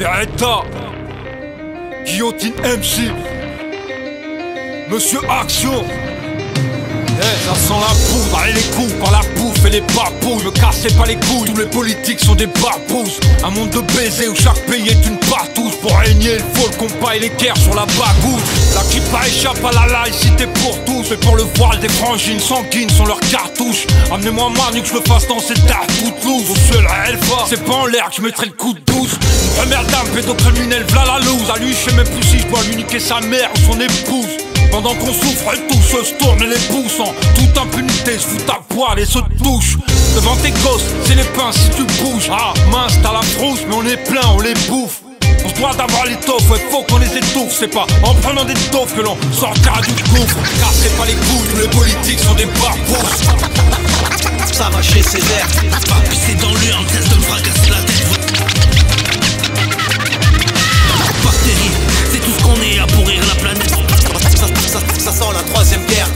Beretta, Guillotine MC, Monsieur Action. Ça sent la poudre, allez les coups par la bouffe et les papouilles. Me cassez pas les couilles, tous les politiques sont des babous. Un monde de baisers où chaque pays est une partouze. Pour régner, il faut le compas et les guerres sur la bagouche. La kippa échappe à la laïcité pour tous. Et pour le voile des frangines sanguines sont leurs cartouches. Amenez-moi Manu que je me fasse danser ta toute loose. Au seul Alpha, c'est pas en l'air que je mettrai le coup de douce. Une première dame pédocriminelle, v'là la loose. À lui, je sais même plus si je dois lui niquer sa mère ou son épouse. Pendant qu'on souffre tous, se tournent les pouces en toute impunité, se foutent à poil et se touchent. Devant tes gosses, c'est les pains si tu bouges. Ah mince, t'as la frousse, mais on est plein, on les bouffe. On se doit d'avoir l'étoffe, ouais, faut qu'on les étouffe. C'est pas en prenant des toffes que l'on sortira du gouffre. Cassez pas les couilles, tous les politiques sont des barbous. Ça va chez Césaire, va pisser dans l'urne, test de me fracasser la tête. Bactéries, c'est tout ce qu'on est à pourrir la planète. Ça sent la troisième guerre.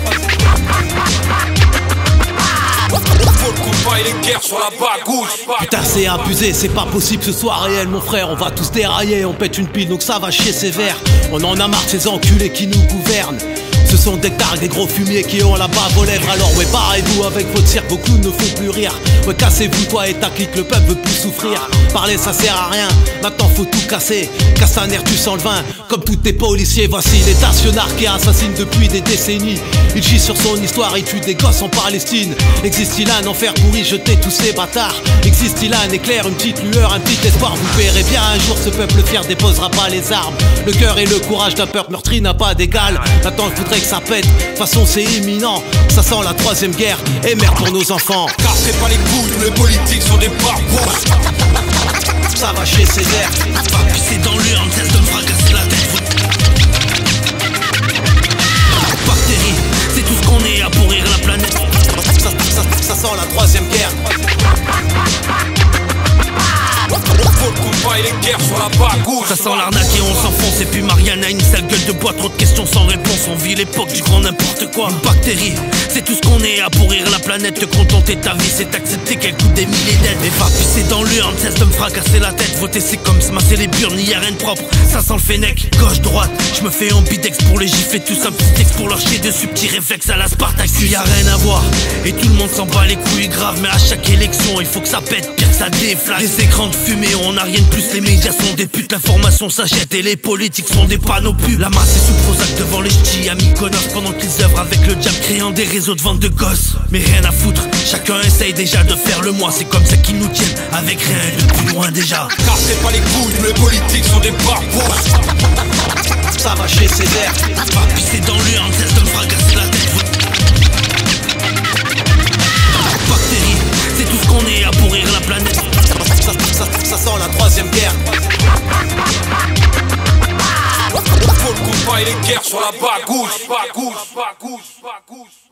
Faut le combat et les guerres sur la bagouche. Putain c'est abusé, c'est pas possible que ce soit réel mon frère. On va tous dérailler, on pète une pile donc ça va chier sévère. On en a marre de ces enculés qui nous gouvernent. Ce sont des targues, des gros fumiers qui ont la bave aux lèvres. Alors ouais, barrez-vous avec votre cirque, vos clowns ne font plus rire. Ouais, cassez-vous toi et ta clique, le peuple veut plus souffrir. Parler ça sert à rien, maintenant faut tout casser. Casse un air, tu sens le vin, comme tous tes policiers. Voici les nationards qui assassinent depuis des décennies. Il gît sur son histoire, il tue des gosses en Palestine. Existe-t-il un enfer pour y jeter tous ces bâtards? Existe-t-il un éclair, une petite lueur, un petit espoir? Vous verrez bien un jour ce peuple fier déposera pas les armes. Le cœur et le courage d'un peuple meurtri n'a pas d'égal. Maintenant je voudrais que ça pète, de toute façon c'est imminent. Ça sent la troisième guerre et merde pour nos enfants. Cassez pas les couilles, tous les politiques sont des barbous. Ça va chez Césaire, va pisser dans l'urne, test de me fracasser la tête. Bactéries, c'est tout ce qu'on est à pourrir la planète. Ça sent la troisième guerre. Faut le combat et les guerres sur la bagouche. Ça sent l'arnaque et on s'enfonce. Et puis Marianne a une sale gueule de bois. Trop de questions sans réponse. On vit l'époque du grand n'importe quoi. Une bactérie, c'est tout ce qu'on est à pourrir la planète. Te contenter ta vie, c'est accepter qu'elle coûte des milliers d'aides. Et va pisser dans l'urne, cesse de me fracasser la tête. Voter c'est comme se masser les burnes, y a rien de propre. Ça sent le fennec, gauche, droite. Je me fais ambidex pour les gifler. Tous un petit texte pour leur chier dessus. Petit réflexe à la Spartax. Y a rien à voir. Et tout le monde s'en bat les couilles grave. Mais à chaque élection, il faut que ça pète. Pire que ça déflaque. Les écrans de fumée, on n'a rien de plus. Les médias sont des putes, l'information s'achète et les politiques sont des panneaux pubs. La masse est sous Prozac devant les ch'tis à Mykonos pendant qu'ils œuvrent avec le diable créant des réseaux de vente de gosses. Mais rien à foutre, chacun essaye déjà de faire le moi. C'est comme ça qu'ils nous tiennent, avec rien de plus loin déjà. Cassez pas les couilles, les politiques sont des barbous. Ça va chez Césaire, va pisser dans l'urne, test de me fracasser la tête. Bactéries, c'est tout ce qu'on est à pourrir la planète. Ça sent la troisième guerre. Faut le combat et les guerres sur la bagouche.